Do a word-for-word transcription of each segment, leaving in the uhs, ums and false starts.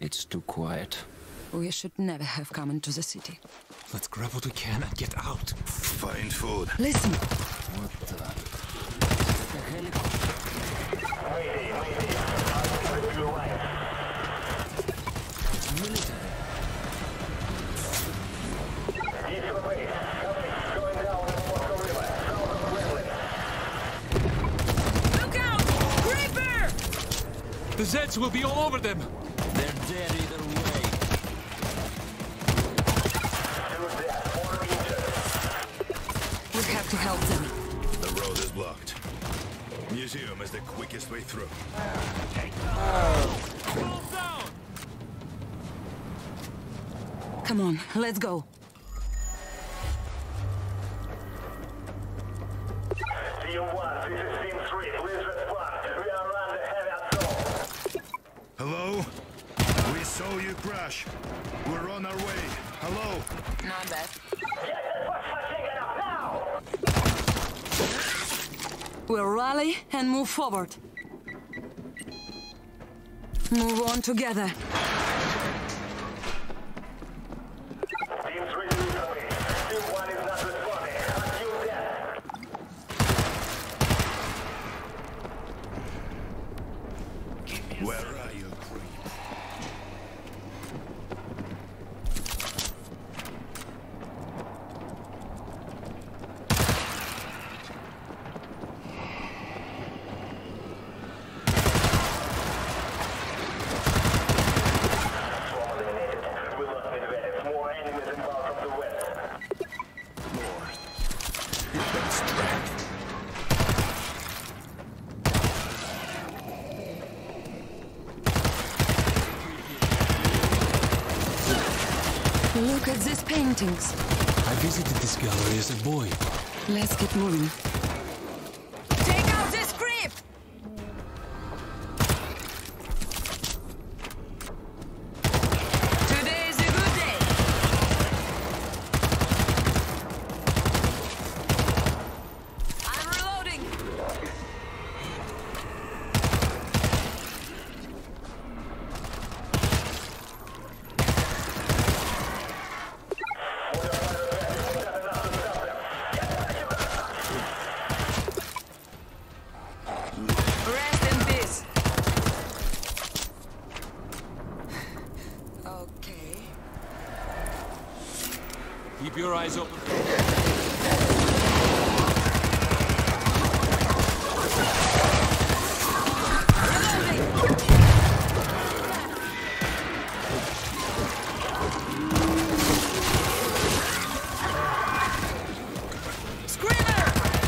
It's too quiet. We should never have come into the city. Let's grab what we can and get out. Find food. Listen! What the... The helicopter. Mayday, mayday. I'll take you right. It's military. East of the base. Coming. Going down in the Moscow River. South of the railway. Look out! Creeper! The Zeds will be all over them. They're dead either way. We have to help them. The road is blocked. Museum is the quickest way through. Come on, let's go. Team one, this is Team three. Please respond. We are under heavy assault. Hello? We saw you crash. We're on our way. Hello? Not bad. Get the first machine gun up now! We'll rally and move forward. Move on together. Team three is away. Team one is not responding. Until death. Where are you, creep? Swarm eliminated. We lost Medvedev. More enemies inbound from the west. More. That's strength. Look at these paintings. I visited this gallery as a boy. Let's keep moving. Take out this creep! Today is a good day. I'm reloading. Rest in peace. Okay. Keep your eyes open. Screamer!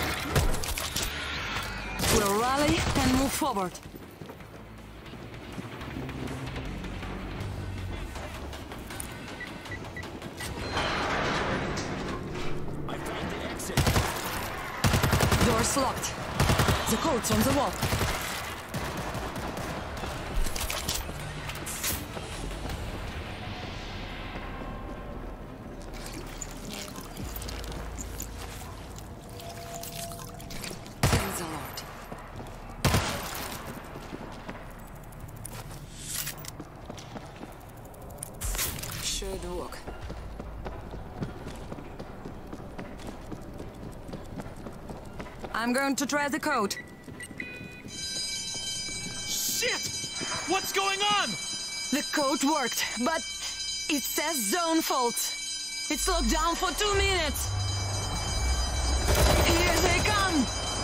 We'll rally and move forward. I found the exit. Door's locked. The code's on the wall. Thanks a lot. Should work. I'm going to try the code. Shit! What's going on? The code worked, but it says zone fault. It's locked down for two minutes. Here they come!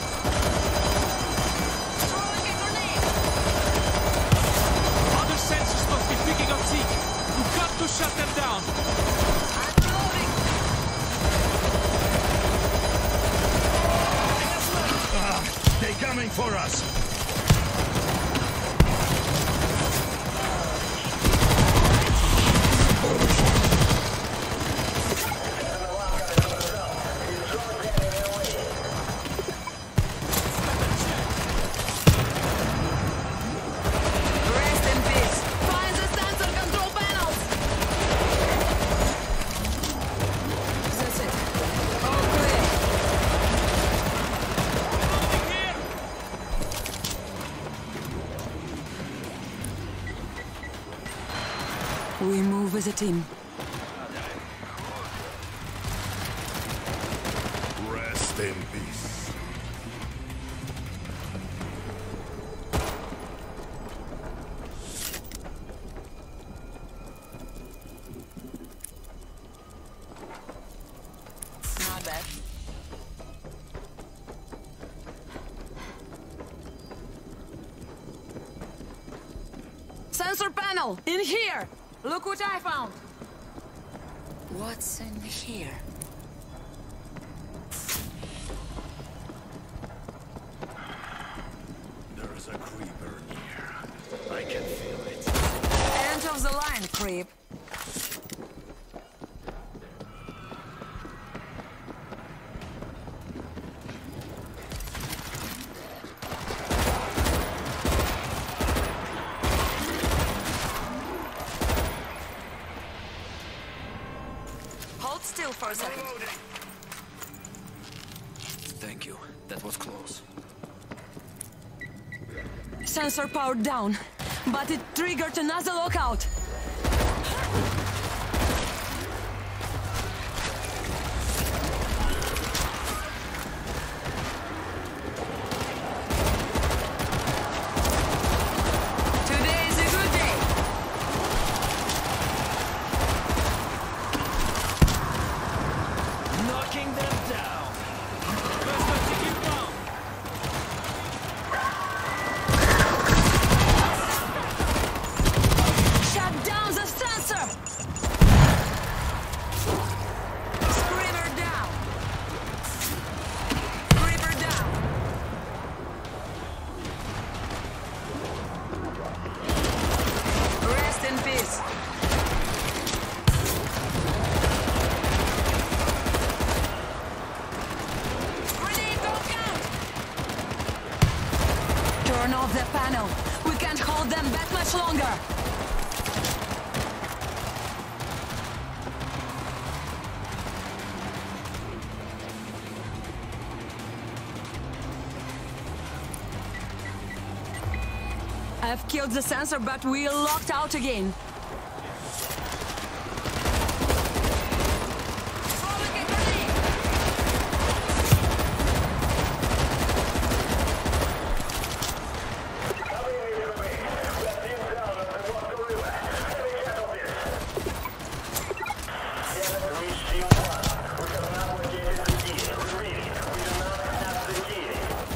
Throwing a grenade! Other sensors must be picking up Zeke. We've got to shut them down. I'm reloading! Ah, they coming for us. And the one gun is on the south. We move as a team. Rest in peace. Not bad. Sensor panel! In here! Look what I found! What's in here? There's a creeper near. I can feel it. End of the line, creep. Hold still for a second. Thank you. That was close. Sensor powered down, but it triggered another lockout. Today is a good day. Knocking them down. First objective down. Shut down the sensor! Screamer down! Creeper down! Rest in peace. Grenade, don't count! Turn off the panel. We can't hold them back much longer. I've killed the sensor, but we're locked out again. Throwing a grenade! Coming in to me. We are team down on the North River. Heavy casualties. Can't reach team one. We have not located the key. Reading. We do not have the key.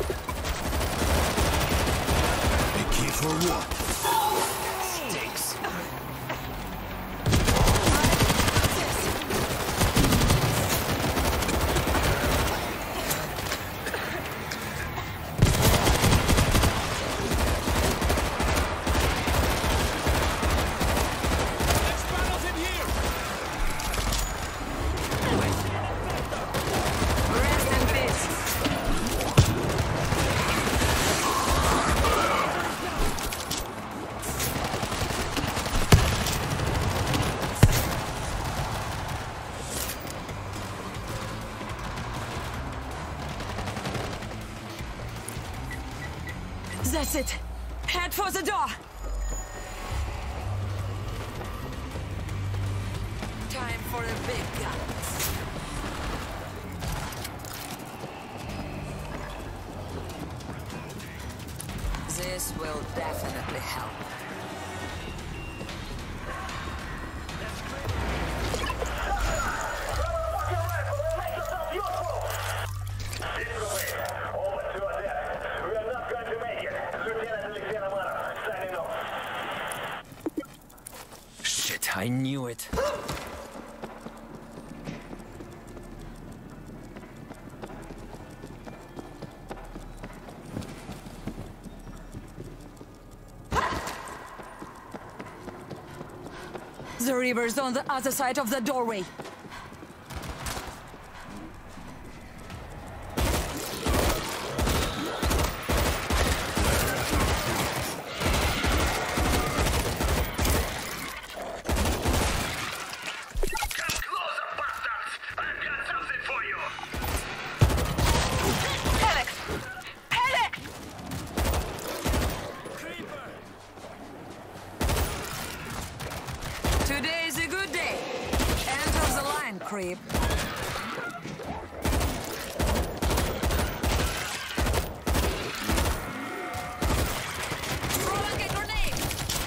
A key for what? Stinks. Next panel's in here. Rest in peace. That's it. Head for the door. Time for the big guns. This will definitely help. Shit, I knew it. The river's on the other side of the doorway. creep. Throwing a grenade!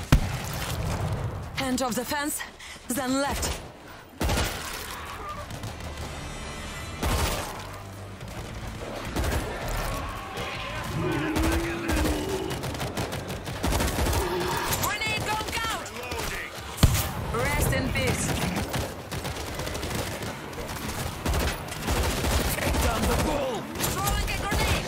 End of the fence, then left. Grenade going out! Rest in peace. Take down the bull! Throwing a grenade!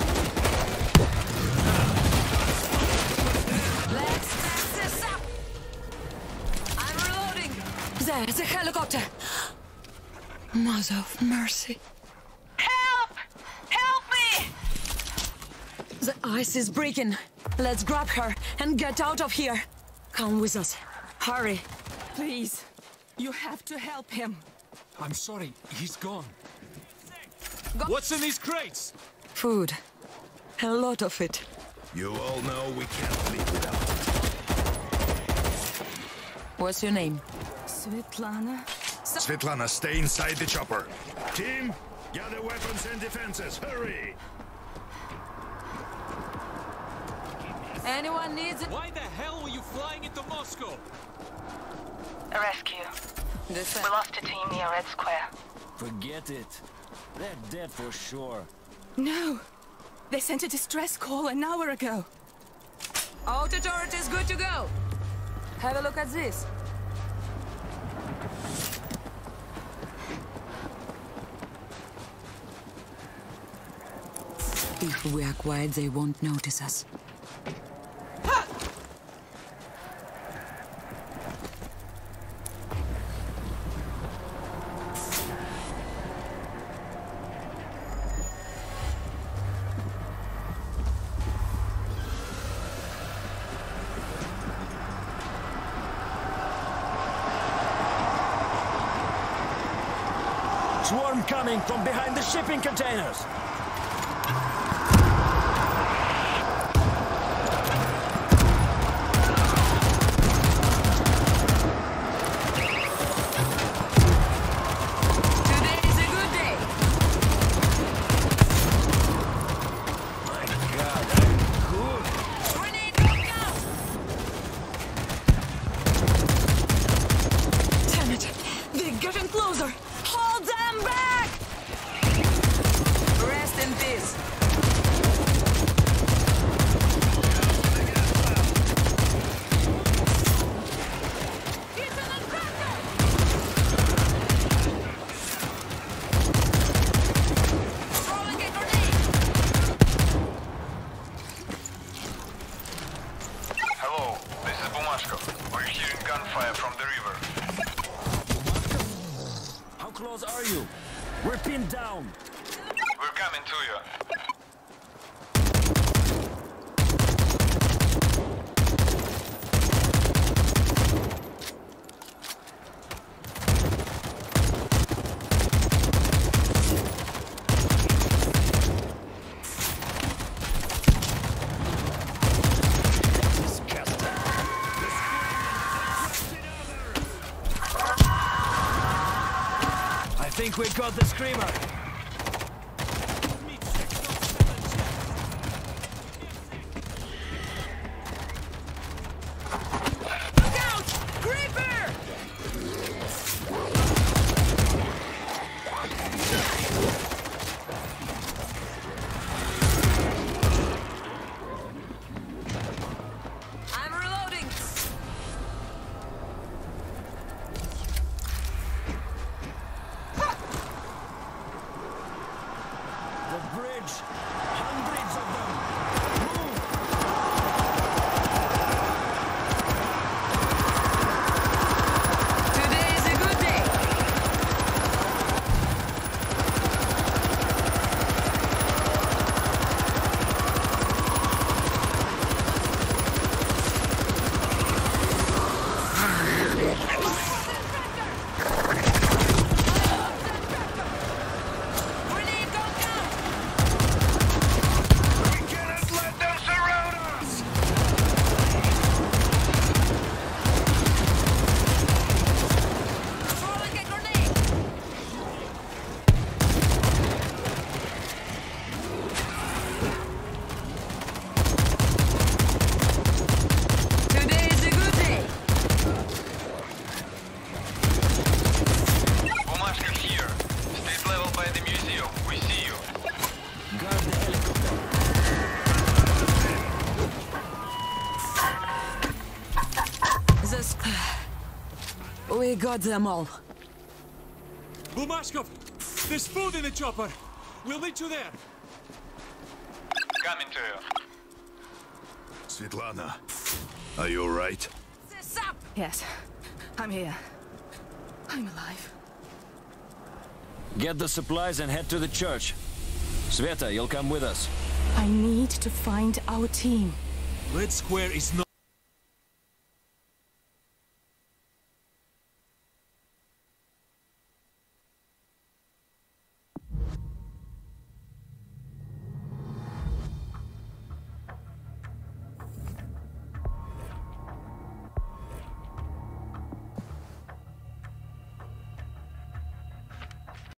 Let's mess this up! I'm reloading! There's a helicopter! Mother of mercy. Help! Help me! The ice is breaking. Let's grab her and get out of here. Come with us. Hurry. Please, you have to help him. I'm sorry, he's gone. Go- What's in these crates? Food. A lot of it. You all know we can't live without it. What's your name? Svetlana? Svetlana, stay inside the chopper. Team, gather weapons and defenses. Hurry! Anyone needs it? Why the hell were you flying into Moscow? A rescue. Defense. We lost a team near Red Square. Forget it. They're dead for sure. No! They sent a distress call an hour ago. Auto turret is good to go. Have a look at this. If we are quiet, they won't notice us. Swarm coming from behind the shipping containers! Today is a good day. My God, I'm good! Grenade going out! Damn it! They're getting closer! Hold them back! Rest in peace. It's an attacker! Throwing a grenade! Hello, this is Bumashko. We're hearing gunfire from the river. How close are you? We're pinned down! We're coming to you. I think we got the screamer! Look out! Creeper! I'm reloading! We got them all. Bumashkov, there's food in the chopper. We'll meet you there. Coming to you. Svetlana, are you alright? This up! Yes, I'm here. I'm alive. Get the supplies and head to the church. Sveta, you'll come with us. I need to find our team. Red Square is not